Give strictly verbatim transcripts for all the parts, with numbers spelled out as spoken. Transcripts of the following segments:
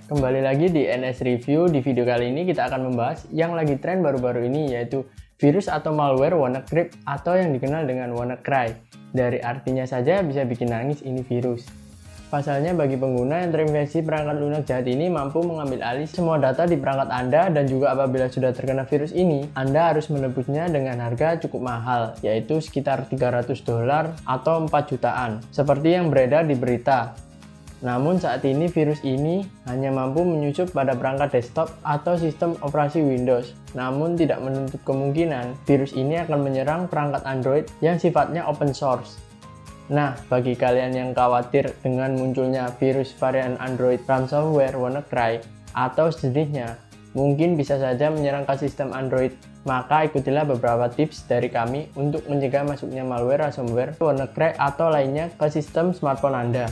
Kembali lagi di N S Review. Di video kali ini kita akan membahas yang lagi tren baru-baru ini, yaitu virus atau malware WannaCrypt atau yang dikenal dengan WannaCry. Dari artinya saja bisa bikin nangis ini virus. Pasalnya bagi pengguna yang terinfeksi perangkat lunak jahat ini mampu mengambil alih semua data di perangkat Anda, dan juga apabila sudah terkena virus ini, Anda harus menebusnya dengan harga cukup mahal, yaitu sekitar tiga ratus dolar atau empat jutaan, seperti yang beredar di berita. Namun saat ini virus ini hanya mampu menyusup pada perangkat desktop atau sistem operasi Windows. Namun tidak menutup kemungkinan virus ini akan menyerang perangkat Android yang sifatnya open source. Nah, bagi kalian yang khawatir dengan munculnya virus varian Android ransomware WannaCry atau sejenisnya, mungkin bisa saja menyerang ke sistem Android. Maka ikutilah beberapa tips dari kami untuk mencegah masuknya malware ransomware WannaCry atau lainnya ke sistem smartphone Anda.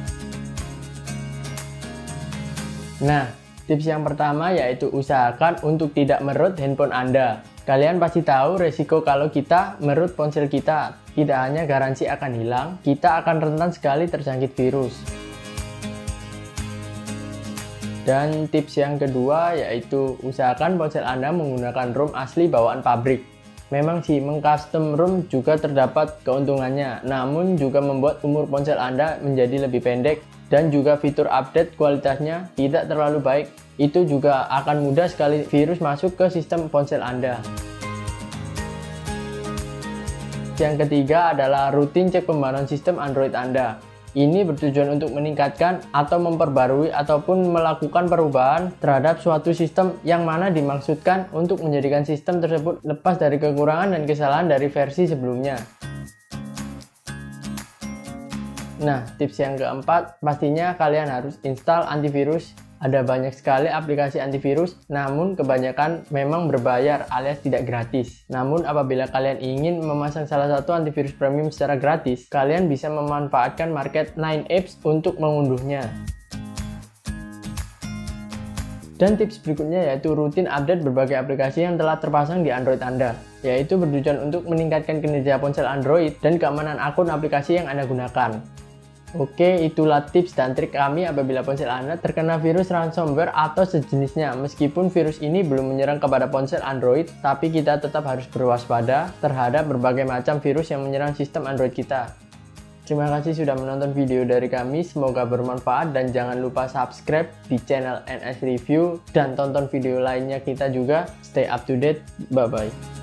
Nah, tips yang pertama yaitu usahakan untuk tidak merut handphone Anda. Kalian pasti tahu resiko kalau kita merut ponsel kita. Tidak hanya garansi akan hilang, kita akan rentan sekali terjangkit virus. Dan tips yang kedua yaitu usahakan ponsel Anda menggunakan ROM asli bawaan pabrik. Memang sih, mengcustom ROM juga terdapat keuntungannya, namun juga membuat umur ponsel Anda menjadi lebih pendek, dan juga fitur update kualitasnya tidak terlalu baik. Itu juga akan mudah sekali virus masuk ke sistem ponsel Anda. Yang ketiga adalah rutin cek pembaruan sistem Android Anda. Ini bertujuan untuk meningkatkan atau memperbarui ataupun melakukan perubahan terhadap suatu sistem yang mana dimaksudkan untuk menjadikan sistem tersebut lepas dari kekurangan dan kesalahan dari versi sebelumnya. Nah, tips yang keempat, pastinya kalian harus install antivirus. Ada banyak sekali aplikasi antivirus, namun kebanyakan memang berbayar alias tidak gratis. Namun apabila kalian ingin memasang salah satu antivirus premium secara gratis, kalian bisa memanfaatkan market nine apps untuk mengunduhnya. Dan tips berikutnya yaitu rutin update berbagai aplikasi yang telah terpasang di Android Anda, yaitu bertujuan untuk meningkatkan kinerja ponsel Android dan keamanan akun aplikasi yang Anda gunakan. Oke, itulah tips dan trik kami apabila ponsel Anda terkena virus ransomware atau sejenisnya. Meskipun virus ini belum menyerang kepada ponsel Android, tapi kita tetap harus berwaspada terhadap berbagai macam virus yang menyerang sistem Android kita. Terima kasih sudah menonton video dari kami, semoga bermanfaat, dan jangan lupa subscribe di channel N S Review dan tonton video lainnya kita juga. Stay up to date, bye bye.